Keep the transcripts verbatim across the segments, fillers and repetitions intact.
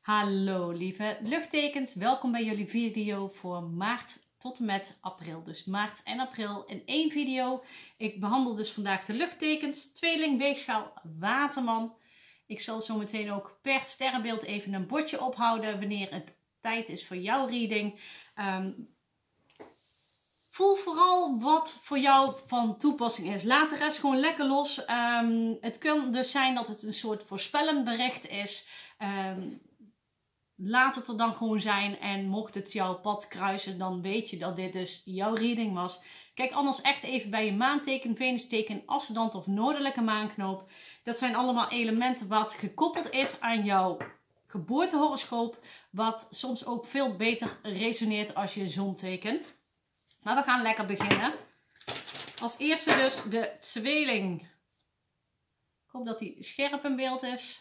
Hallo lieve luchttekens, welkom bij jullie video voor maart tot en met april. Dus maart en april in één video. Ik behandel dus vandaag de luchttekens, tweeling, weegschaal, waterman. Ik zal zo meteen ook per sterrenbeeld even een bordje ophouden wanneer het tijd is voor jouw reading. Um, Voel vooral wat voor jou van toepassing is. Laat de rest gewoon lekker los. Um, het kan dus zijn dat het een soort voorspellend bericht is. Um, Laat het er dan gewoon zijn en mocht het jouw pad kruisen, dan weet je dat dit dus jouw reading was. Kijk anders echt even bij je maanteken, venusteken, ascendant of noordelijke maanknoop. Dat zijn allemaal elementen wat gekoppeld is aan jouw geboortehoroscoop, wat soms ook veel beter resoneert als je zonteken. Maar we gaan lekker beginnen. Als eerste dus de tweeling. Ik hoop dat die scherp in beeld is.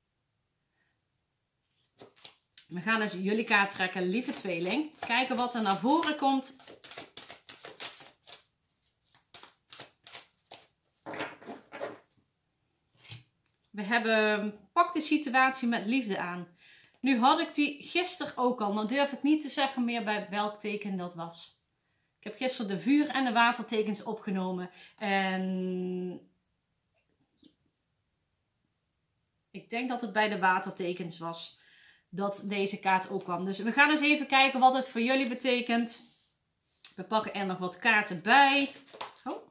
We gaan eens jullie kaart trekken, lieve tweeling. Kijken wat er naar voren komt. We hebben, pak de situatie met liefde aan. Nu had ik die gisteren ook al. Dan durf ik niet te zeggen meer bij welk teken dat was. Ik heb gisteren de vuur- en de watertekens opgenomen. En ik denk dat het bij de watertekens was dat deze kaart ook kwam. Dus we gaan eens even kijken wat het voor jullie betekent. We pakken er nog wat kaarten bij. Oh.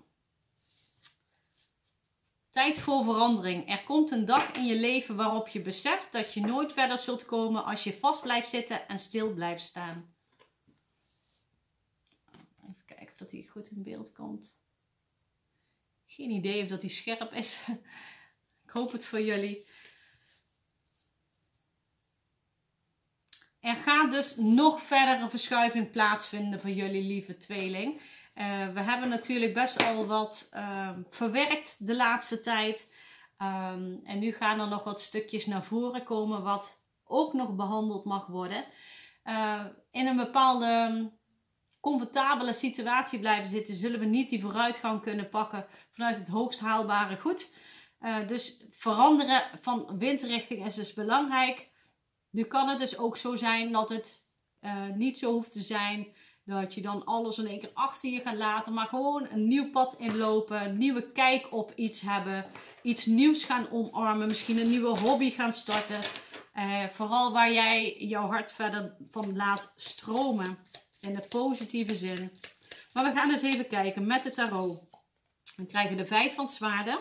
Tijd voor verandering. Er komt een dag in je leven waarop je beseft dat je nooit verder zult komen als je vast blijft zitten en stil blijft staan. Even kijken of dat hij goed in beeld komt. Geen idee of dat hij scherp is. Ik hoop het voor jullie. Er gaat dus nog verder een verschuiving plaatsvinden voor jullie lieve tweeling. Uh, we hebben natuurlijk best al wat uh, verwerkt de laatste tijd. Um, en nu gaan er nog wat stukjes naar voren komen wat ook nog behandeld mag worden. Uh, in een bepaalde comfortabele situatie blijven zitten, zullen we niet die vooruitgang kunnen pakken vanuit het hoogst haalbare goed. Uh, dus veranderen van windrichting is dus belangrijk. Nu kan het dus ook zo zijn dat het uh, niet zo hoeft te zijn dat je dan alles in één keer achter je gaat laten. Maar gewoon een nieuw pad inlopen, een nieuwe kijk op iets hebben. Iets nieuws gaan omarmen, misschien een nieuwe hobby gaan starten. Uh, vooral waar jij jouw hart verder van laat stromen. In de positieve zin. Maar we gaan eens even kijken met de tarot. We krijgen de vijf van zwaarden.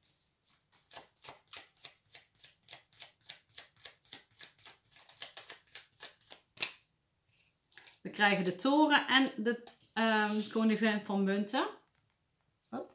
We krijgen de toren en de um, koningin van munten. Oh. Oké.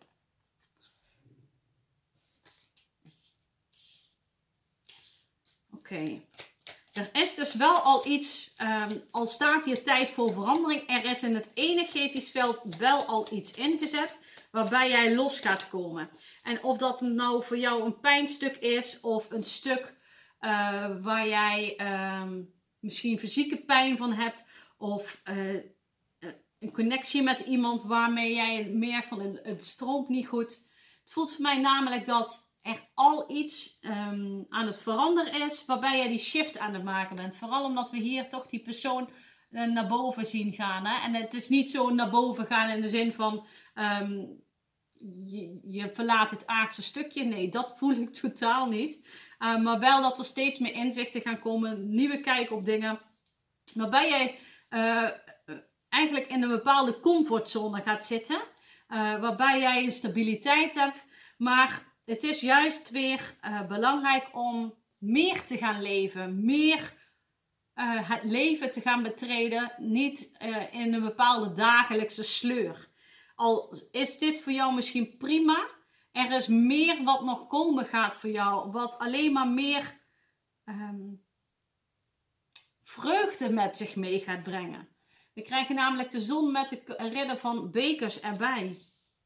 Okay. Er is dus wel al iets, um, al staat hier tijd voor verandering. Er is in het energetisch veld wel al iets ingezet waarbij jij los gaat komen. En of dat nou voor jou een pijnstuk is of een stuk uh, waar jij um, misschien fysieke pijn van hebt. Of uh, een connectie met iemand waarmee jij merkt van het, het stroomt niet goed. Het voelt voor mij namelijk dat er al iets um, aan het veranderen is waarbij jij die shift aan het maken bent. Vooral omdat we hier toch die persoon uh, naar boven zien gaan. Hè? En het is niet zo naar boven gaan in de zin van um, je, je verlaat het aardse stukje. Nee, dat voel ik totaal niet. Uh, maar wel dat er steeds meer inzichten gaan komen. Nieuwe kijk op dingen. Waarbij jij Uh, eigenlijk in een bepaalde comfortzone gaat zitten. Uh, waarbij jij een stabiliteit hebt. Maar het is juist weer uh, belangrijk om meer te gaan leven. Meer uh, het leven te gaan betreden. Niet uh, in een bepaalde dagelijkse sleur. Al is dit voor jou misschien prima. Er is meer wat nog komen gaat voor jou. Wat alleen maar meer Um, vreugde met zich mee gaat brengen. We krijgen namelijk de zon met de ridder van bekers erbij.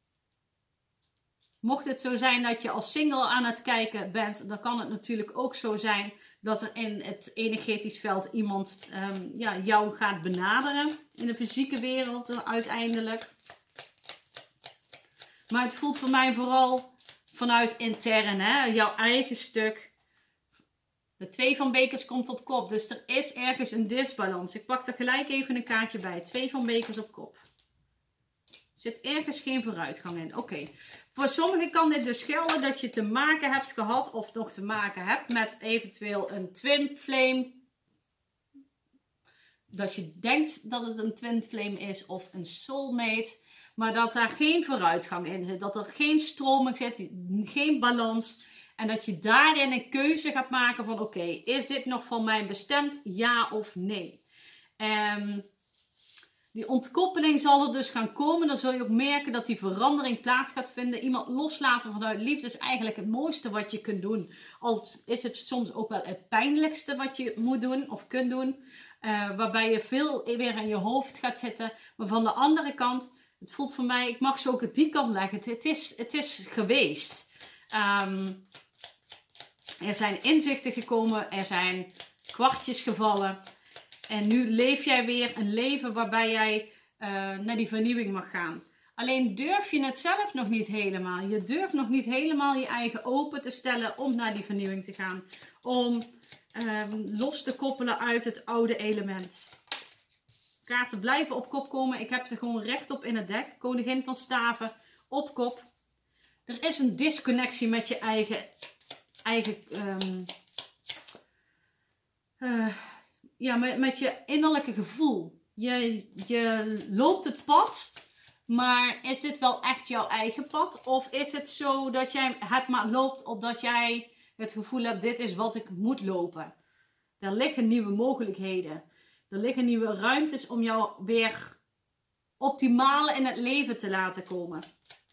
Mocht het zo zijn dat je als single aan het kijken bent, dan kan het natuurlijk ook zo zijn dat er in het energetisch veld iemand um, ja, jou gaat benaderen. In de fysieke wereld uiteindelijk. Maar het voelt voor mij vooral vanuit intern, hè? Jouw eigen stuk. De twee van bekers komt op kop. Dus er is ergens een disbalans. Ik pak er gelijk even een kaartje bij. Twee van bekers op kop. Er zit ergens geen vooruitgang in. Oké. Okay. Voor sommigen kan dit dus gelden dat je te maken hebt gehad. Of nog te maken hebt met eventueel een twin flame. Dat je denkt dat het een twin flame is of een soulmate. Maar dat daar geen vooruitgang in zit. Dat er geen stroming zit. Geen balans. En dat je daarin een keuze gaat maken van oké, okay, is dit nog van mij bestemd? Ja of nee? Um, die ontkoppeling zal er dus gaan komen. Dan zul je ook merken dat die verandering plaats gaat vinden. Iemand loslaten vanuit liefde is eigenlijk het mooiste wat je kunt doen. Al is het soms ook wel het pijnlijkste wat je moet doen of kunt doen. Uh, waarbij je veel weer in je hoofd gaat zitten. Maar van de andere kant, het voelt voor mij, ik mag ze ook op die kant leggen. Het, het, is, het is geweest. Um, Er zijn inzichten gekomen, er zijn kwartjes gevallen. En nu leef jij weer een leven waarbij jij uh, naar die vernieuwing mag gaan. Alleen durf je het zelf nog niet helemaal. Je durft nog niet helemaal je eigen open te stellen om naar die vernieuwing te gaan. Om um, los te koppelen uit het oude element. Kaarten blijven op kop komen. Ik heb ze gewoon rechtop in het dek. Koningin van staven op kop. Er is een disconnectie met je eigen... eigen um, uh, ja, met, met je innerlijke gevoel. Je, je loopt het pad, maar is dit wel echt jouw eigen pad? Of is het zo dat jij het maar loopt opdat jij het gevoel hebt, dit is wat ik moet lopen? Er liggen nieuwe mogelijkheden. Er liggen nieuwe ruimtes om jou weer optimaal in het leven te laten komen.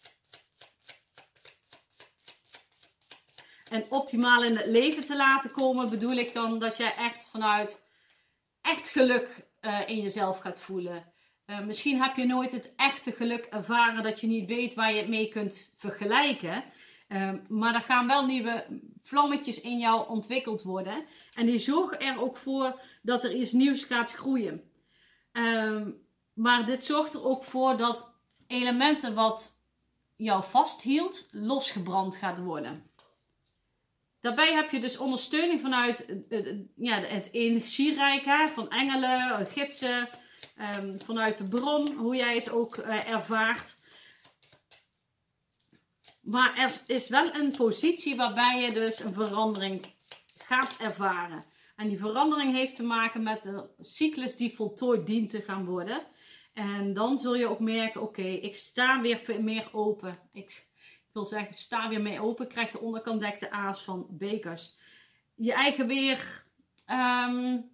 En optimaal in het leven te laten komen bedoel ik dan dat jij echt vanuit echt geluk uh, in jezelf gaat voelen. Uh, misschien heb je nooit het echte geluk ervaren dat je niet weet waar je het mee kunt vergelijken. Uh, maar er gaan wel nieuwe vlammetjes in jou ontwikkeld worden. En die zorgen er ook voor dat er iets nieuws gaat groeien. Uh, maar dit zorgt er ook voor dat elementen wat jou vasthield losgebrand gaat worden. Daarbij heb je dus ondersteuning vanuit het, ja, het energierijk, hè, van engelen, gidsen, um, vanuit de bron, hoe jij het ook uh, ervaart. Maar er is wel een positie waarbij je dus een verandering gaat ervaren. En die verandering heeft te maken met de cyclus die voltooid dient te gaan worden. En dan zul je ook merken, oké, okay, ik sta weer meer open. Ik... Ik wil zeggen, sta weer mee open. Krijg de onderkant dek de aas van bekers. Je eigen weer... Um,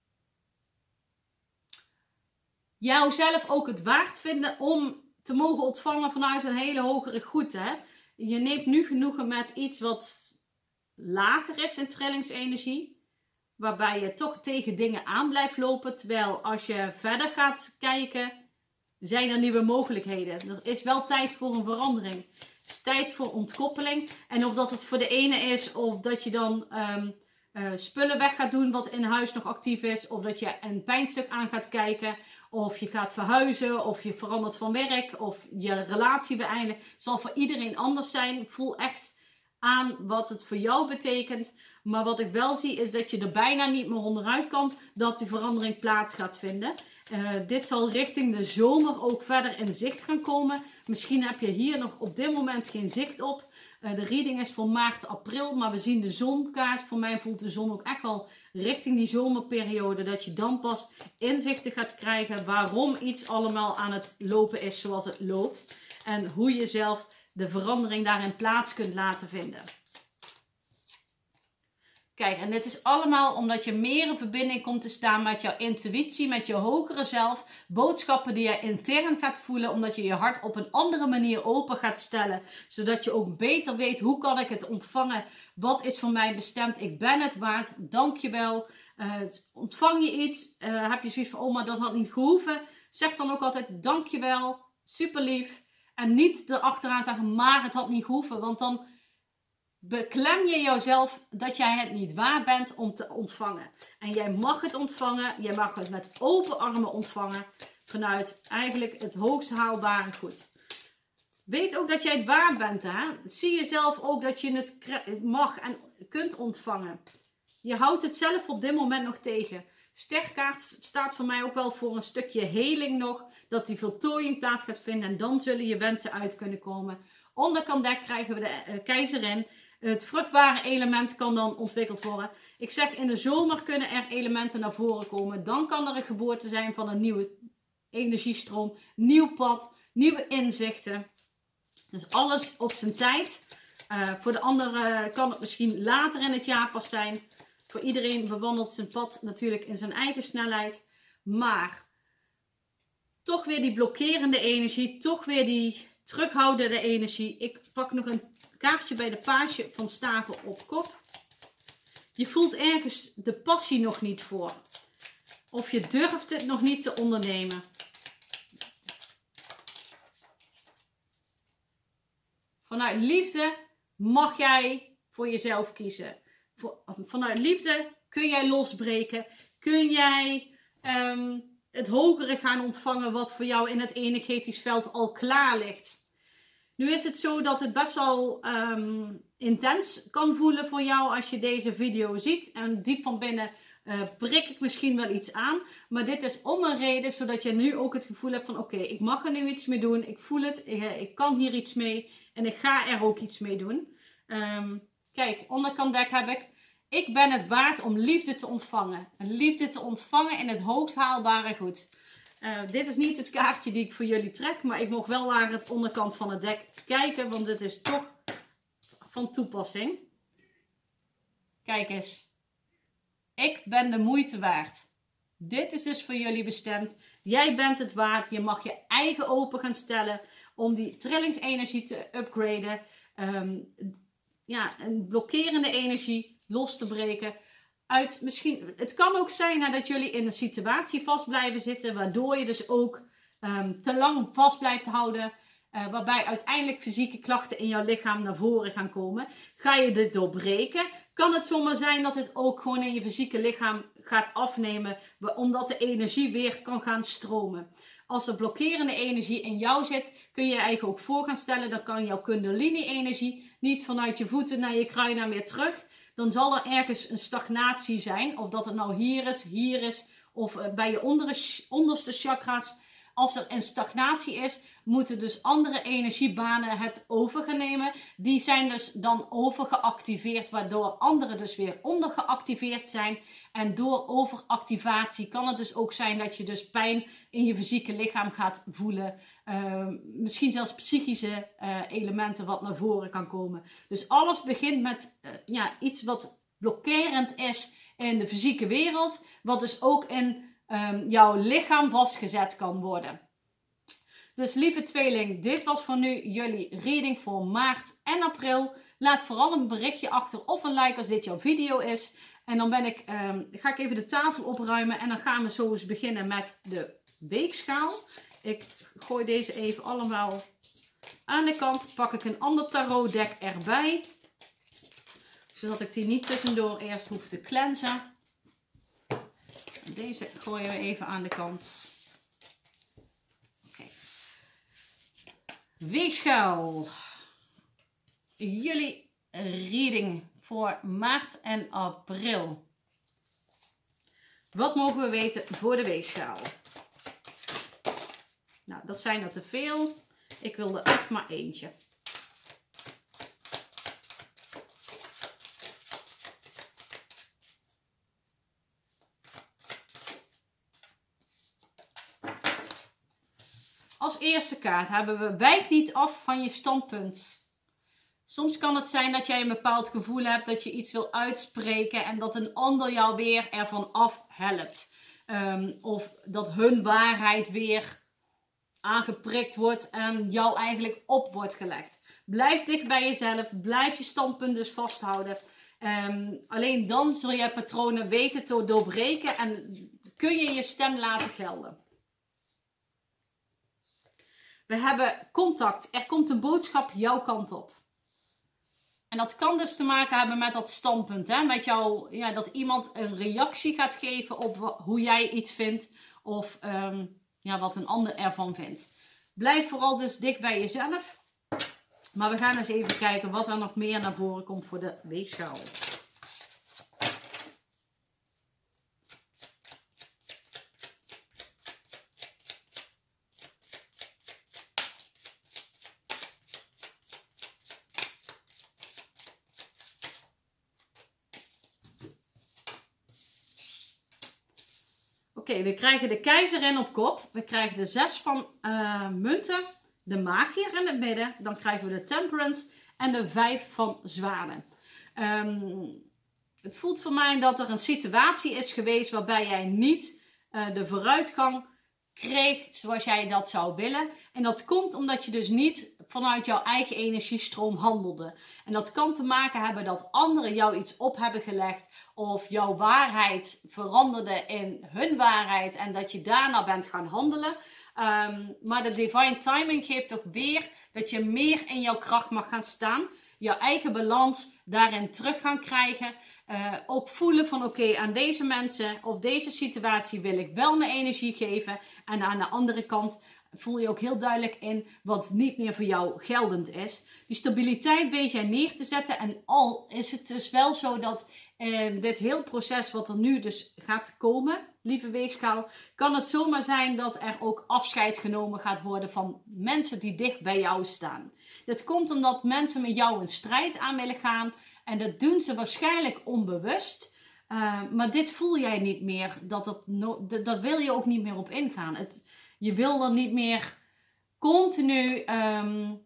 jouzelf ook het waard vinden om te mogen ontvangen vanuit een hele hogere goed. Hè? Je neemt nu genoegen met iets wat lager is in trillingsenergie. Waarbij je toch tegen dingen aan blijft lopen. Terwijl als je verder gaat kijken, zijn er nieuwe mogelijkheden. Er is wel tijd voor een verandering. Het is tijd voor ontkoppeling. En of dat het voor de ene is, of dat je dan um, uh, spullen weg gaat doen wat in huis nog actief is. Of dat je een pijnstuk aan gaat kijken. Of je gaat verhuizen. Of je verandert van werk. Of je relatie beëindigt. Het zal voor iedereen anders zijn. Ik voel echt aan wat het voor jou betekent. Maar wat ik wel zie is dat je er bijna niet meer onderuit kan. Dat die verandering plaats gaat vinden. Uh, dit zal richting de zomer ook verder in zicht gaan komen. Misschien heb je hier nog op dit moment geen zicht op. Uh, de reading is voor maart, april. Maar we zien de zonkaart. Voor mij voelt de zon ook echt wel richting die zomerperiode. Dat je dan pas inzichten gaat krijgen waarom iets allemaal aan het lopen is zoals het loopt. En hoe je zelf de verandering daarin plaats kunt laten vinden. Kijk, en dit is allemaal omdat je meer in verbinding komt te staan met jouw intuïtie, met je hogere zelf. Boodschappen die je intern gaat voelen, omdat je je hart op een andere manier open gaat stellen. Zodat je ook beter weet, hoe kan ik het ontvangen? Wat is voor mij bestemd? Ik ben het waard. Dank je wel. Uh, ontvang je iets? Uh, heb je zoiets van, oh, maar dat had niet gehoeven? Zeg dan ook altijd, dank je wel. Super lief. En niet erachteraan zeggen, maar het had niet gehoeven. Want dan beklem je jouzelf dat jij het niet waard bent om te ontvangen. En jij mag het ontvangen. Jij mag het met open armen ontvangen. Vanuit eigenlijk het hoogst haalbare goed. Weet ook dat jij het waard bent. Hè? Zie jezelf ook dat je het mag en kunt ontvangen. Je houdt het zelf op dit moment nog tegen. Sterkaart staat voor mij ook wel voor een stukje heling nog. Dat die voltooiing plaats gaat vinden. En dan zullen je wensen uit kunnen komen. Onderkant dek krijgen we de uh, keizerin. Het vruchtbare element kan dan ontwikkeld worden. Ik zeg in de zomer kunnen er elementen naar voren komen. Dan kan er een geboorte zijn van een nieuwe energiestroom. Nieuw pad. Nieuwe inzichten. Dus alles op zijn tijd. Uh, voor de anderen kan het misschien later in het jaar pas zijn. Voor iedereen bewandelt zijn pad natuurlijk in zijn eigen snelheid. Maar toch weer die blokkerende energie. Toch weer die terughoudende energie. Ik pak nog een kaartje bij de paasje van staven op kop. Je voelt ergens de passie nog niet voor. Of je durft het nog niet te ondernemen. Vanuit liefde mag jij voor jezelf kiezen. Vanuit liefde kun jij losbreken. Kun jij um, het hogere gaan ontvangen wat voor jou in het energetisch veld al klaar ligt. Nu is het zo dat het best wel um, intens kan voelen voor jou als je deze video ziet. En diep van binnen uh, prik ik misschien wel iets aan. Maar dit is om een reden zodat je nu ook het gevoel hebt van oké, okay, ik mag er nu iets mee doen. Ik voel het, ik, ik kan hier iets mee en ik ga er ook iets mee doen. Um, kijk, onderkant dek heb ik. Ik ben het waard om liefde te ontvangen. Een liefde te ontvangen in het hoogst haalbare goed. Uh, dit is niet het kaartje die ik voor jullie trek. Maar ik mag wel naar het onderkant van het dek kijken. Want dit is toch van toepassing. Kijk eens. Ik ben de moeite waard. Dit is dus voor jullie bestemd. Jij bent het waard. Je mag je eigen open gaan stellen. Om die trillingsenergie te upgraden. Um, ja, een blokkerende energie los te breken. Uit misschien, het kan ook zijn hè, dat jullie in een situatie vast blijven zitten. Waardoor je dus ook um, te lang vast blijft houden. Uh, waarbij uiteindelijk fysieke klachten in jouw lichaam naar voren gaan komen. Ga je dit doorbreken? Kan het zomaar zijn dat het ook gewoon in je fysieke lichaam gaat afnemen. Omdat de energie weer kan gaan stromen. Als er blokkerende energie in jou zit, kun je je eigen ook voor gaan stellen. Dan kan jouw kundalini-energie niet vanuit je voeten naar je kruina weer terug. Dan zal er ergens een stagnatie zijn. Of dat het nou hier is, hier is. Of bij je onderste chakras. Als er een stagnatie is, moeten dus andere energiebanen het over gaan nemen. Die zijn dus dan overgeactiveerd, waardoor andere dus weer ondergeactiveerd zijn. En door overactivatie kan het dus ook zijn dat je dus pijn in je fysieke lichaam gaat voelen. Uh, misschien zelfs psychische uh, elementen wat naar voren kan komen. Dus alles begint met uh, ja, iets wat blokkerend is in de fysieke wereld. Wat dus ook in Um, jouw lichaam vastgezet kan worden. Dus lieve tweeling, dit was voor nu jullie reading voor maart en april. Laat vooral een berichtje achter of een like als dit jouw video is. En dan ben ik, um, ga ik even de tafel opruimen en dan gaan we zo eens beginnen met de weegschaal. Ik gooi deze even allemaal aan de kant. Pak ik een ander tarotdek erbij. Zodat ik die niet tussendoor eerst hoef te cleansen. Deze gooien we even aan de kant. Oké. Weegschaal. Jullie reading voor maart en april. Wat mogen we weten voor de weegschaal? Nou, dat zijn er te veel. Ik wil er echt maar eentje. Als eerste kaart hebben we wijk niet af van je standpunt. Soms kan het zijn dat jij een bepaald gevoel hebt dat je iets wil uitspreken en dat een ander jou weer ervan afhelpt. Um, of dat hun waarheid weer aangeprikt wordt en jou eigenlijk op wordt gelegd. Blijf dicht bij jezelf, blijf je standpunt dus vasthouden. Um, alleen dan zul je patronen weten te doorbreken en kun je je stem laten gelden. We hebben contact. Er komt een boodschap jouw kant op. En dat kan dus te maken hebben met dat standpunt. Hè? Met jou, ja, dat iemand een reactie gaat geven op hoe jij iets vindt. Of um, ja, wat een ander ervan vindt. Blijf vooral dus dicht bij jezelf. Maar we gaan eens even kijken wat er nog meer naar voren komt voor de weegschaal. okay, we krijgen de keizerin op kop. We krijgen de zes van uh, munten. De magier in het midden. Dan krijgen we de temperance. En de vijf van zwaarden. Um, het voelt voor mij dat er een situatie is geweest waarbij jij niet uh, de vooruitgang kreeg zoals jij dat zou willen. En dat komt omdat je dus niet vanuit jouw eigen energiestroom handelde. En dat kan te maken hebben dat anderen jou iets op hebben gelegd. Of jouw waarheid veranderde in hun waarheid. En dat je daarna bent gaan handelen. Um, maar de divine timing geeft ook weer dat je meer in jouw kracht mag gaan staan. Jouw eigen balans daarin terug gaan krijgen. Uh, ook voelen van oké, okay, aan deze mensen of deze situatie wil ik wel mijn energie geven. En aan de andere kant voel je ook heel duidelijk in wat niet meer voor jou geldend is. Die stabiliteit weet jij neer te zetten. En al is het dus wel zo dat uh, dit heel proces wat er nu dus gaat komen, lieve weegschaal, kan het zomaar zijn dat er ook afscheid genomen gaat worden van mensen die dicht bij jou staan. Dit komt omdat mensen met jou een strijd aan willen gaan. En dat doen ze waarschijnlijk onbewust. Uh, maar dit voel jij niet meer. Dat dat, no dat, dat wil je ook niet meer op ingaan. Het, je wil er niet meer continu um,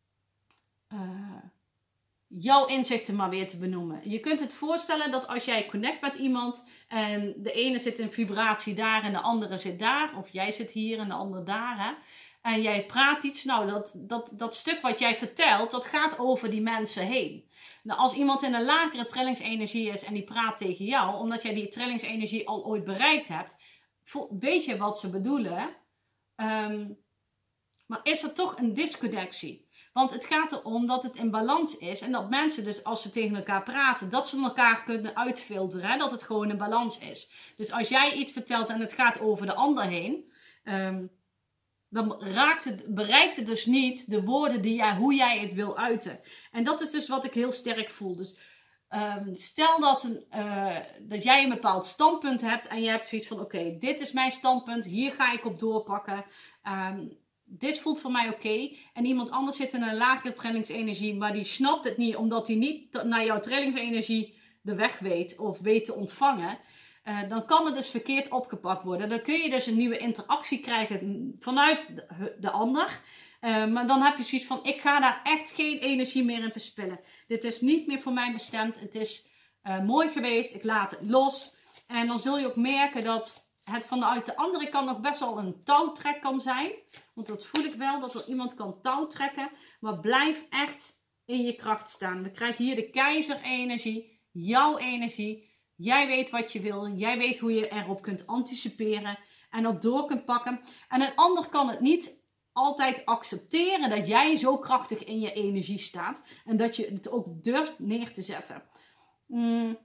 uh, jouw inzichten maar weer te benoemen. Je kunt het voorstellen dat als jij connect met iemand. En de ene zit in vibratie daar en de andere zit daar. Of jij zit hier en de andere daar. Hè? En jij praat iets. Nou, dat, dat, dat stuk wat jij vertelt, dat gaat over die mensen heen. Nou, als iemand in een lagere trillingsenergie is en die praat tegen jou, omdat jij die trillingsenergie al ooit bereikt hebt, weet je wat ze bedoelen. Um, maar is er toch een disconnectie? Want het gaat erom dat het in balans is en dat mensen dus als ze tegen elkaar praten, dat ze elkaar kunnen uitfilteren, hè? Dat het gewoon in balans is. Dus als jij iets vertelt en het gaat over de ander heen, um, dan raakt het, bereikt het dus niet de woorden die jij, hoe jij het wil uiten. En dat is dus wat ik heel sterk voel. Dus um, stel dat, een, uh, dat jij een bepaald standpunt hebt en je hebt zoiets van oké, okay, dit is mijn standpunt, hier ga ik op doorpakken. Um, dit voelt voor mij oké. Okay. En iemand anders zit in een lagere trillingsenergie, maar die snapt het niet omdat hij niet naar jouw trillingsenergie de weg weet of weet te ontvangen. Uh, dan kan het dus verkeerd opgepakt worden. Dan kun je dus een nieuwe interactie krijgen vanuit de, de ander. Uh, maar dan heb je zoiets van, ik ga daar echt geen energie meer in verspillen. Dit is niet meer voor mij bestemd. Het is uh, mooi geweest. Ik laat het los. En dan zul je ook merken dat het vanuit de andere kant nog best wel een touwtrek kan zijn. Want dat voel ik wel, dat er iemand kan touwtrekken. Maar blijf echt in je kracht staan. We krijgen hier de keizerenergie, jouw energie. Jij weet wat je wil. Jij weet hoe je erop kunt anticiperen. En op door kunt pakken. En een ander kan het niet altijd accepteren dat jij zo krachtig in je energie staat. En dat je het ook durft neer te zetten. Mm.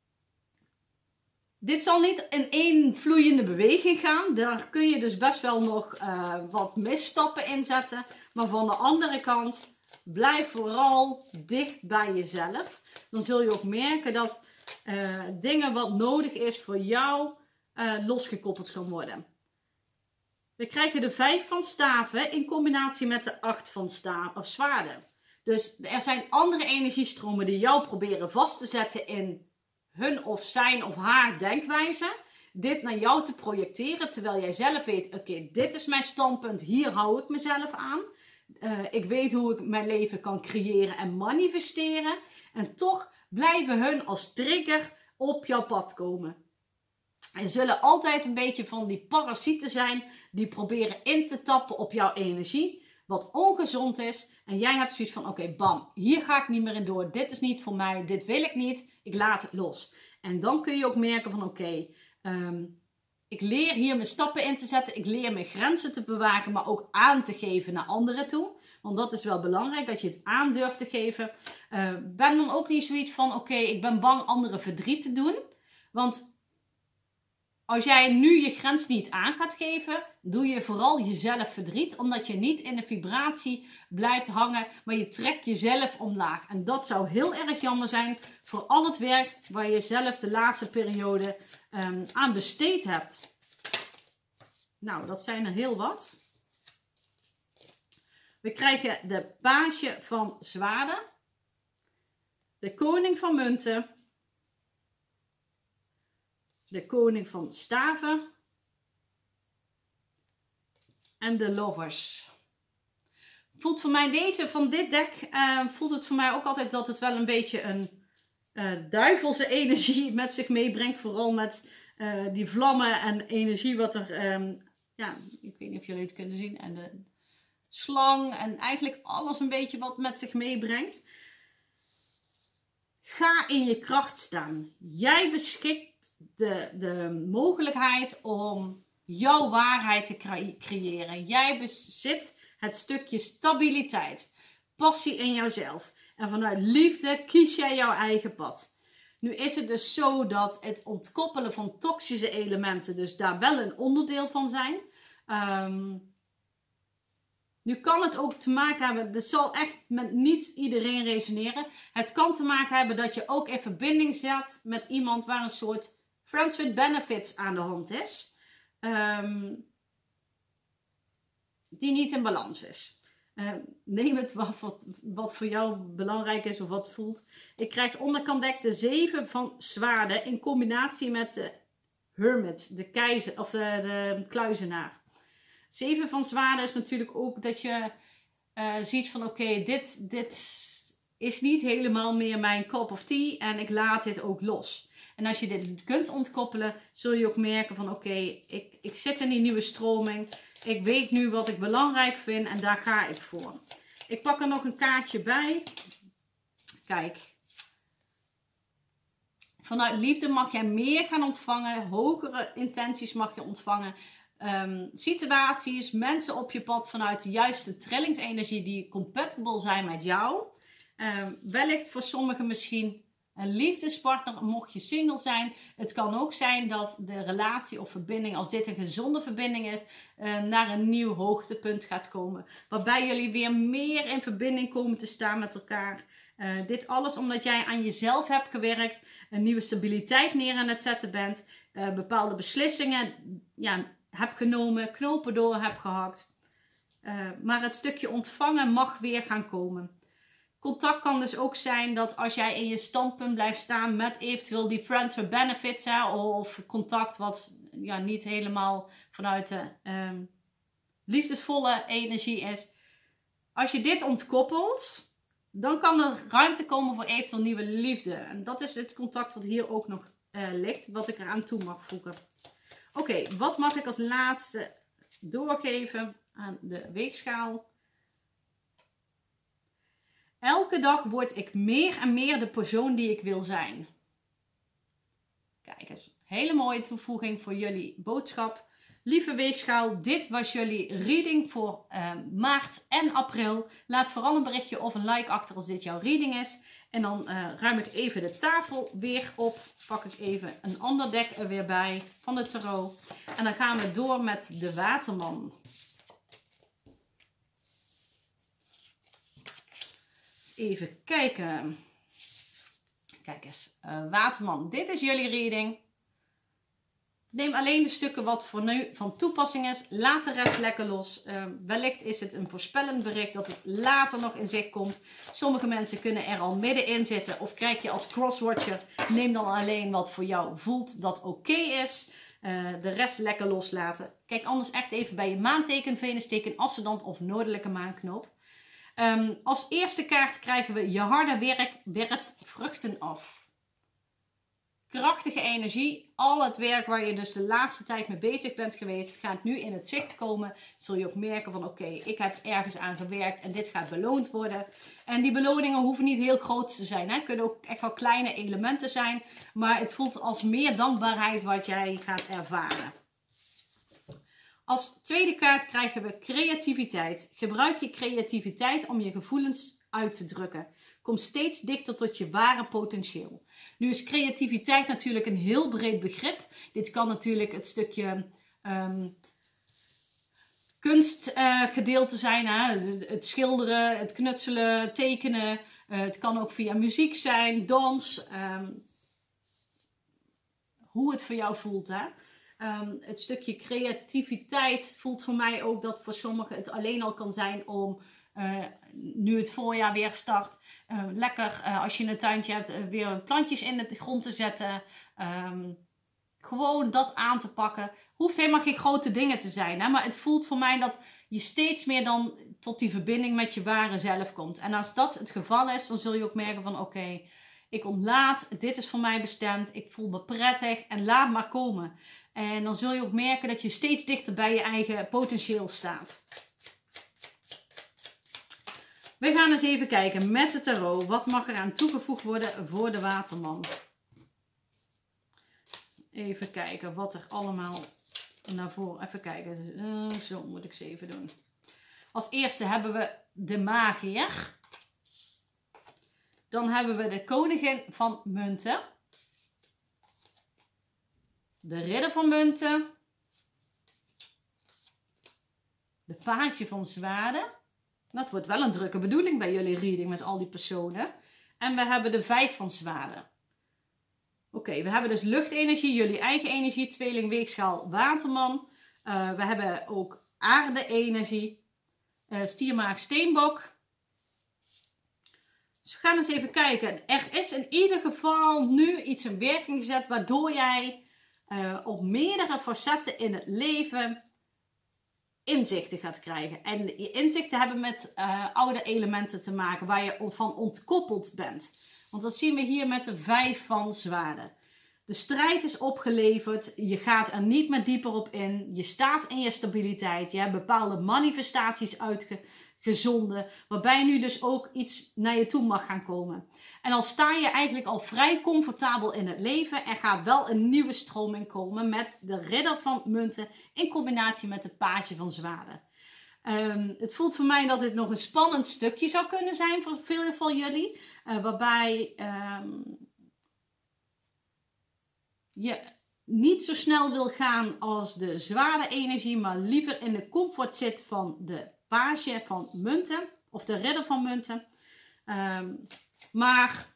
Dit zal niet in één vloeiende beweging gaan. Daar kun je dus best wel nog uh, wat misstappen in zetten. Maar van de andere kant, blijf vooral dicht bij jezelf. Dan zul je ook merken dat Uh, dingen wat nodig is voor jou uh, losgekoppeld gaan worden. We krijgen de vijf van staven in combinatie met de acht van staven of zwaarden. Dus er zijn andere energiestromen die jou proberen vast te zetten in hun of zijn of haar denkwijze. Dit naar jou te projecteren terwijl jij zelf weet, oké, okay, dit is mijn standpunt, hier hou ik mezelf aan. Uh, ik weet hoe ik mijn leven kan creëren en manifesteren. En toch blijven hun als trigger op jouw pad komen. Er zullen altijd een beetje van die parasieten zijn die proberen in te tappen op jouw energie. Wat ongezond is. En jij hebt zoiets van oké, okay, bam, hier ga ik niet meer in door. Dit is niet voor mij, dit wil ik niet. Ik laat het los. En dan kun je ook merken van oké, okay, um, ik leer hier mijn stappen in te zetten. Ik leer mijn grenzen te bewaken, maar ook aan te geven naar anderen toe. Want dat is wel belangrijk, dat je het aan durft te geven. Uh, ben dan ook niet zoiets van, oké, okay, ik ben bang anderen verdriet te doen. Want als jij nu je grens niet aan gaat geven, doe je vooral jezelf verdriet. Omdat je niet in de vibratie blijft hangen, maar je trekt jezelf omlaag. En dat zou heel erg jammer zijn voor al het werk waar je zelf de laatste periode um, aan besteed hebt. Nou, dat zijn er heel wat. We krijgen de paasje van zwaarden, de koning van munten, de koning van staven en de Lovers. Voelt voor mij deze, van dit deck, uh, voelt het voor mij ook altijd dat het wel een beetje een uh, duivelse energie met zich meebrengt. Vooral met uh, die vlammen en energie wat er, um, ja, ik weet niet of jullie het kunnen zien. En de slang en eigenlijk alles een beetje wat met zich meebrengt. Ga in je kracht staan. Jij beschikt de, de mogelijkheid om jouw waarheid te creëren. Jij bezit het stukje stabiliteit, passie in jouzelf. En vanuit liefde kies jij jouw eigen pad. Nu is het dus zo dat het ontkoppelen van toxische elementen dus daar wel een onderdeel van zijn. Um, nu kan het ook te maken hebben, dit zal echt met niet iedereen resoneren. Het kan te maken hebben dat je ook in verbinding zet met iemand waar een soort friends with benefits aan de hand is. Um, die niet in balans is. Uh, neem het wat, wat, wat voor jou belangrijk is of wat voelt. Ik krijg onderkant dek de zeven van zwaarden in combinatie met de hermit, de keizer of de, de kluizenaar. Zeven van zwaarden is natuurlijk ook dat je uh, ziet van oké, okay, dit, dit is niet helemaal meer mijn cup of tea en ik laat dit ook los. En als je dit kunt ontkoppelen, zul je ook merken van oké, okay, ik, ik zit in die nieuwe stroming. Ik weet nu wat ik belangrijk vind en daar ga ik voor. Ik pak er nog een kaartje bij. Kijk. Vanuit liefde mag jij meer gaan ontvangen. Hogere intenties mag je ontvangen. Um, situaties, mensen op je pad vanuit de juiste trillingsenergie die compatible zijn met jou. Um, wellicht voor sommigen misschien een liefdespartner, mocht je single zijn. Het kan ook zijn dat de relatie of verbinding, als dit een gezonde verbinding is, uh, naar een nieuw hoogtepunt gaat komen. Waarbij jullie weer meer in verbinding komen te staan met elkaar. Uh, dit alles omdat jij aan jezelf hebt gewerkt, een nieuwe stabiliteit neer aan het zetten bent, uh, bepaalde beslissingen ja, hebt genomen, knopen door hebt gehakt. Uh, maar het stukje ontvangen mag weer gaan komen. Contact kan dus ook zijn dat als jij in je standpunt blijft staan met eventueel die friends with benefits, hè, of contact wat ja, niet helemaal vanuit de um, liefdesvolle energie is. Als je dit ontkoppelt, dan kan er ruimte komen voor eventueel nieuwe liefde. En dat is het contact wat hier ook nog uh, ligt, wat ik eraan toe mag voegen. Oké, okay, wat mag ik als laatste doorgeven aan de weegschaal? Elke dag word ik meer en meer de persoon die ik wil zijn. Kijk eens, hele mooie toevoeging voor jullie boodschap. Lieve weegschaal, dit was jullie reading voor uh, maart en april. Laat vooral een berichtje of een like achter als dit jouw reading is. En dan uh, ruim ik even de tafel weer op. Pak ik even een ander deck er weer bij van de tarot. En dan gaan we door met de waterman. Even kijken. Kijk eens. Uh, waterman, dit is jullie reading. Neem alleen de stukken wat voor nu van toepassing is. Laat de rest lekker los. Uh, wellicht is het een voorspellend bericht dat het later nog in zicht komt. Sommige mensen kunnen er al middenin zitten. Of krijg je als crosswatcher. Neem dan alleen wat voor jou voelt dat oké okay is. Uh, de rest lekker loslaten. Kijk anders echt even bij je maanteken, venusteken, ascendant of noordelijke maanknoop. Um, als eerste kaart krijgen we je harde werk werpt vruchten af. Krachtige energie. Al het werk waar je dus de laatste tijd mee bezig bent geweest, gaat nu in het zicht komen. Zul je ook merken van oké, okay, ik heb ergens aan gewerkt en dit gaat beloond worden. En die beloningen hoeven niet heel groot te zijn. Het kunnen ook echt wel kleine elementen zijn. Maar het voelt als meer dankbaarheid wat jij gaat ervaren. Als tweede kaart krijgen we creativiteit. Gebruik je creativiteit om je gevoelens uit te drukken. Kom steeds dichter tot je ware potentieel. Nu is creativiteit natuurlijk een heel breed begrip. Dit kan natuurlijk het stukje um, kunstgedeelte uh, zijn. Hè? Het schilderen, het knutselen, tekenen. Uh, het kan ook via muziek zijn, dans. Um, hoe het voor jou voelt, hè? Um, het stukje creativiteit voelt voor mij ook dat voor sommigen het alleen al kan zijn om, uh, nu het voorjaar weer start, uh, lekker uh, als je een tuintje hebt, uh, weer plantjes in de grond te zetten. Um, gewoon dat aan te pakken. Hoeft helemaal geen grote dingen te zijn. Hè? Maar het voelt voor mij dat je steeds meer dan tot die verbinding met je ware zelf komt. En als dat het geval is, dan zul je ook merken van oké, okay, ik ontlaat, dit is voor mij bestemd, ik voel me prettig en laat maar komen. En dan zul je ook merken dat je steeds dichter bij je eigen potentieel staat. We gaan eens even kijken met de tarot. Wat mag er aan toegevoegd worden voor de waterman? Even kijken wat er allemaal naar voren... Even kijken. Uh, zo moet ik ze even doen. Als eerste hebben we de magier. Dan hebben we de koningin van munten. De ridder van munten. De paasje van zwaarden. Dat wordt wel een drukke bedoeling bij jullie reading met al die personen. En we hebben de vijf van zwaarden. Oké, okay, we hebben dus luchtenergie, jullie eigen energie, tweeling, weegschaal, waterman. Uh, we hebben ook aarde-energie, uh, stiermaag, steenbok. Dus we gaan eens even kijken. Er is in ieder geval nu iets in werking gezet waardoor jij uh, op meerdere facetten in het leven inzichten gaat krijgen. En die inzichten hebben met uh, oude elementen te maken waar je van ontkoppeld bent. Want dat zien we hier met de vijf van zwaarden. De strijd is opgeleverd. Je gaat er niet meer dieper op in. Je staat in je stabiliteit. Je hebt bepaalde manifestaties uitgezonden. Waarbij nu dus ook iets naar je toe mag gaan komen. En dan sta je eigenlijk al vrij comfortabel in het leven. Er gaat wel een nieuwe stroming komen met de ridder van munten. In combinatie met de paasje van zwaarden. Um, het voelt voor mij dat dit nog een spannend stukje zou kunnen zijn voor veel van jullie. Uh, waarbij um, je niet zo snel wil gaan als de zware energie, maar liever in de comfort zit van de paasje van munten. Of de ridder van munten. Um, maar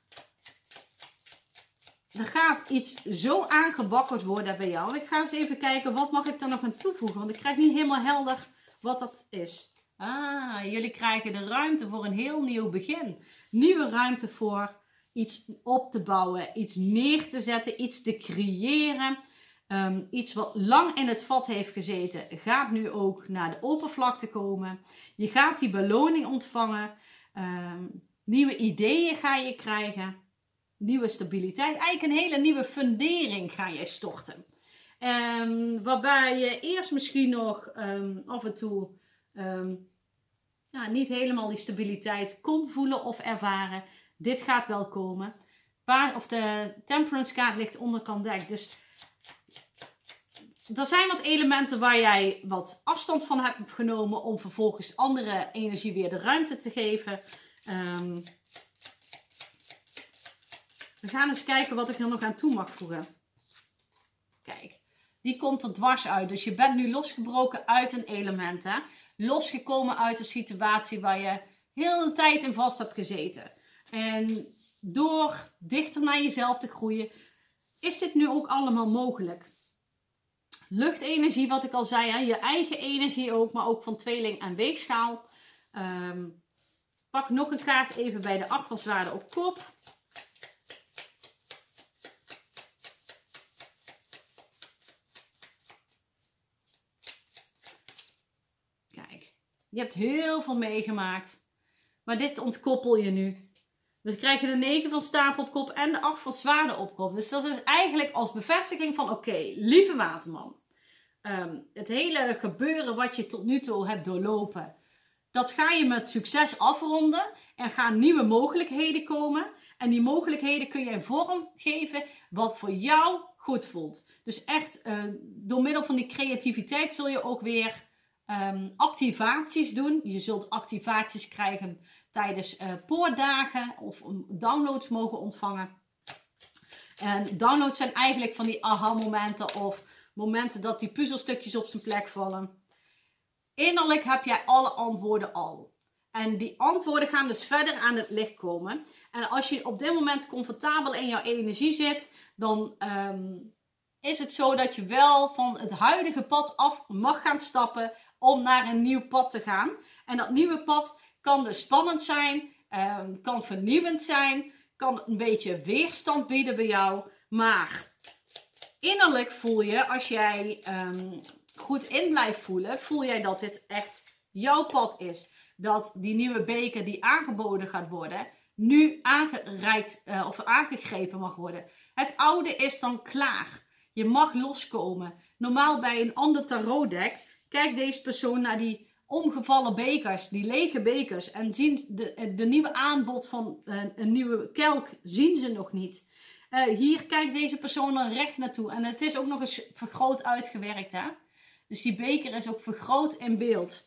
er gaat iets zo aangebakkerd worden bij jou. Ik ga eens even kijken, wat mag ik er nog aan toevoegen? Want ik krijg niet helemaal helder wat dat is. Ah, jullie krijgen de ruimte voor een heel nieuw begin. Nieuwe ruimte voor iets op te bouwen, iets neer te zetten, iets te creëren. Um, iets wat lang in het vat heeft gezeten, gaat nu ook naar de oppervlakte komen. Je gaat die beloning ontvangen. Um, nieuwe ideeën ga je krijgen. Nieuwe stabiliteit. Eigenlijk een hele nieuwe fundering ga je storten. Um, waarbij je eerst misschien nog um, af en toe um, ja, niet helemaal die stabiliteit kon voelen of ervaren. Dit gaat wel komen. Waar, of de temperance kaart ligt onderkant dek. Dus er zijn wat elementen waar jij wat afstand van hebt genomen om vervolgens andere energie weer de ruimte te geven. Um, we gaan eens kijken wat ik er nog aan toe mag voegen. Kijk. Die komt er dwars uit. Dus je bent nu losgebroken uit een element. Hè? Losgekomen uit een situatie waar je heel de tijd in vast hebt gezeten. En door dichter naar jezelf te groeien, is dit nu ook allemaal mogelijk. Luchtenergie, wat ik al zei. Hè? Je eigen energie ook, maar ook van tweeling en weegschaal. Um, pak nog een kaart even bij de acht van zwaarden op kop. Je hebt heel veel meegemaakt. Maar dit ontkoppel je nu. Dan krijg je de negen van staven op kop en de acht van zwaarden op kop. Dus dat is eigenlijk als bevestiging van oké, okay, lieve waterman. Um, het hele gebeuren wat je tot nu toe hebt doorlopen. Dat ga je met succes afronden. Er gaan nieuwe mogelijkheden komen. En die mogelijkheden kun je een vorm geven wat voor jou goed voelt. Dus echt uh, door middel van die creativiteit zul je ook weer Um, activaties doen. Je zult activaties krijgen tijdens uh, poordagen of um, downloads mogen ontvangen. En downloads zijn eigenlijk van die aha momenten of momenten dat die puzzelstukjes op zijn plek vallen. Innerlijk heb jij alle antwoorden al. En die antwoorden gaan dus verder aan het licht komen. En als je op dit moment comfortabel in jouw energie zit, dan um, is het zo dat je wel van het huidige pad af mag gaan stappen om naar een nieuw pad te gaan. En dat nieuwe pad kan dus spannend zijn, um, kan vernieuwend zijn, kan een beetje weerstand bieden bij jou. Maar innerlijk voel je, als jij um, goed in blijft voelen, voel jij dat dit echt jouw pad is. Dat die nieuwe beker die aangeboden gaat worden, nu aangereikt uh, of aangegrepen mag worden. Het oude is dan klaar. Je mag loskomen. Normaal bij een ander tarotdek kijkt deze persoon naar die omgevallen bekers, die lege bekers. En zien de, de nieuwe aanbod van uh, een nieuwe kelk zien ze nog niet. Uh, hier kijkt deze persoon er recht naartoe. En het is ook nog eens vergroot uitgewerkt. Hè? Dus die beker is ook vergroot in beeld.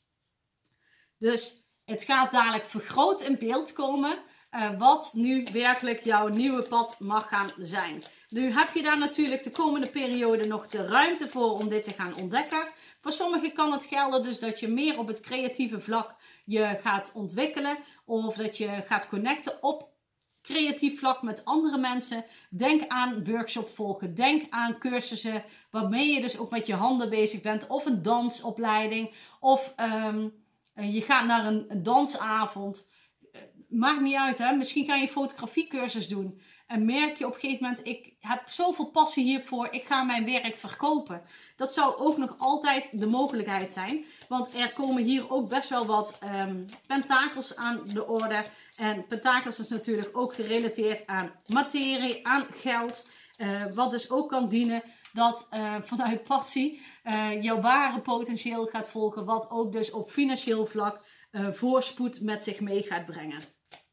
Dus het gaat dadelijk vergroot in beeld komen. Uh, wat nu werkelijk jouw nieuwe pad mag gaan zijn. Nu heb je daar natuurlijk de komende periode nog de ruimte voor om dit te gaan ontdekken. Voor sommigen kan het gelden dus dat je meer op het creatieve vlak je gaat ontwikkelen. Of dat je gaat connecten op creatief vlak met andere mensen. Denk aan workshop volgen. Denk aan cursussen waarmee je dus ook met je handen bezig bent. Of een dansopleiding. Of um, je gaat naar een, een dansavond. Maakt niet uit, hè. Misschien ga je een fotografiecursus doen. En merk je op een gegeven moment, ik heb zoveel passie hiervoor, ik ga mijn werk verkopen. Dat zou ook nog altijd de mogelijkheid zijn. Want er komen hier ook best wel wat um, pentakels aan de orde. En pentakels is natuurlijk ook gerelateerd aan materie, aan geld. Uh, wat dus ook kan dienen dat uh, vanuit passie uh, jouw ware potentieel gaat volgen. Wat ook dus op financieel vlak uh, voorspoed met zich mee gaat brengen.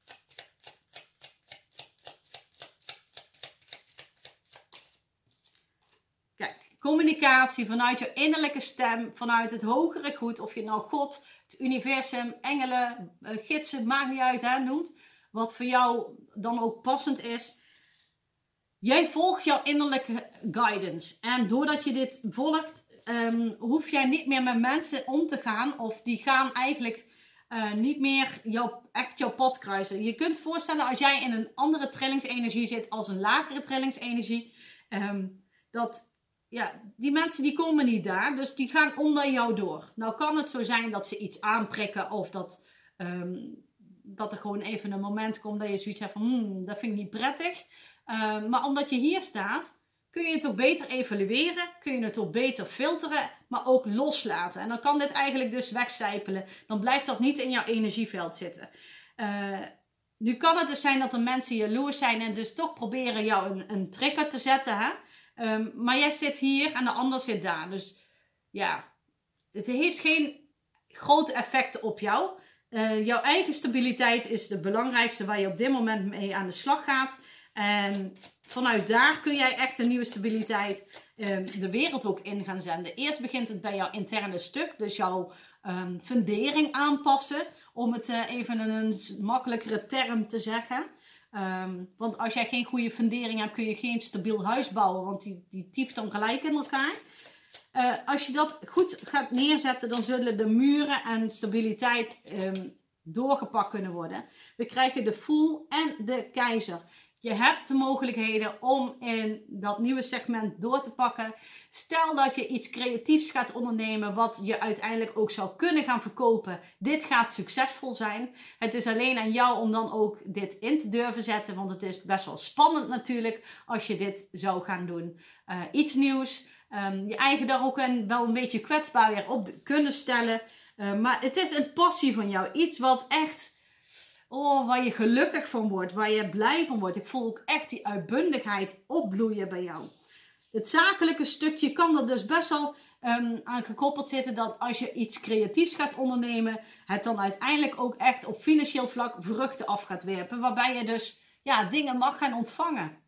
Communicatie vanuit je innerlijke stem, vanuit het hogere goed, of je nou God, het universum, engelen, gidsen, maakt niet uit, hè, noemt. Wat voor jou dan ook passend is. Jij volgt jouw innerlijke guidance. En doordat je dit volgt, um, hoef jij niet meer met mensen om te gaan. Of die gaan eigenlijk uh, niet meer jouw, echt jouw pad kruisen. Je kunt je voorstellen als jij in een andere trillingsenergie zit als een lagere trillingsenergie. Um, dat... Ja, die mensen die komen niet daar, dus die gaan onder jou door. Nou kan het zo zijn dat ze iets aanprikken of dat, um, dat er gewoon even een moment komt dat je zoiets hebt van, hmm, dat vind ik niet prettig. Uh, maar omdat je hier staat, kun je het ook beter evalueren, kun je het ook beter filteren, maar ook loslaten. En dan kan dit eigenlijk dus wegcijpelen. Dan blijft dat niet in jouw energieveld zitten. Uh, nu kan het dus zijn dat er mensen jaloers zijn en dus toch proberen jou een, een trigger te zetten, hè? Um, maar jij zit hier en de ander zit daar. Dus ja, het heeft geen grote effecten op jou. Uh, jouw eigen stabiliteit is de belangrijkste waar je op dit moment mee aan de slag gaat. En vanuit daar kun jij echt een nieuwe stabiliteit um, de wereld ook in gaan zenden. Eerst begint het bij jouw interne stuk. Dus jouw um, fundering aanpassen. Om het uh, even in een makkelijkere term te zeggen. Um, want als jij geen goede fundering hebt, kun je geen stabiel huis bouwen. Want die, die tieft dan gelijk in elkaar. Uh, als je dat goed gaat neerzetten, dan zullen de muren en stabiliteit um, doorgepakt kunnen worden. We krijgen de Fool en de Keizer. Je hebt de mogelijkheden om in dat nieuwe segment door te pakken. Stel dat je iets creatiefs gaat ondernemen wat je uiteindelijk ook zou kunnen gaan verkopen. Dit gaat succesvol zijn. Het is alleen aan jou om dan ook dit in te durven zetten. Want het is best wel spannend natuurlijk als je dit zou gaan doen. Uh, iets nieuws. Um, je eigen daar ook een, wel een beetje kwetsbaar weer op kunnen stellen. Uh, maar het is een passie van jou. Iets wat echt... Oh, waar je gelukkig van wordt, waar je blij van wordt. Ik voel ook echt die uitbundigheid opbloeien bij jou. Het zakelijke stukje kan er dus best wel um, aan gekoppeld zitten dat als je iets creatiefs gaat ondernemen, het dan uiteindelijk ook echt op financieel vlak vruchten af gaat werpen. Waarbij je dus ja, dingen mag gaan ontvangen.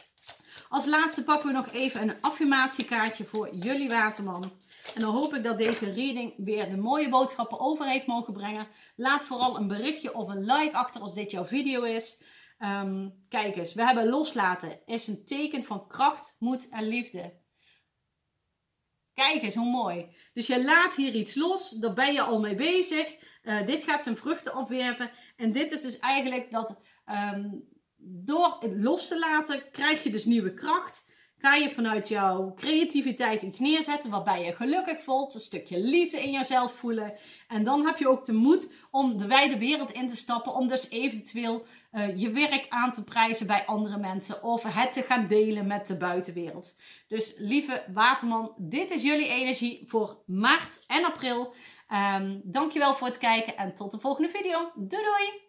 Als laatste pakken we nog even een affirmatiekaartje voor jullie waterman. En dan hoop ik dat deze reading weer de mooie boodschappen over heeft mogen brengen. Laat vooral een berichtje of een like achter als dit jouw video is. Um, kijk eens, we hebben loslaten. Is een teken van kracht, moed en liefde. Kijk eens, hoe mooi. Dus je laat hier iets los, daar ben je al mee bezig. Uh, dit gaat zijn vruchten opwerpen. En dit is dus eigenlijk dat um, door het los te laten, krijg je dus nieuwe kracht. Ga je vanuit jouw creativiteit iets neerzetten waarbij je gelukkig voelt, een stukje liefde in jezelf voelen. En dan heb je ook de moed om de wijde wereld in te stappen, om dus eventueel uh, je werk aan te prijzen bij andere mensen of het te gaan delen met de buitenwereld. Dus lieve Waterman, dit is jullie energie voor maart en april. Um, dankjewel voor het kijken en tot de volgende video. Doei doei!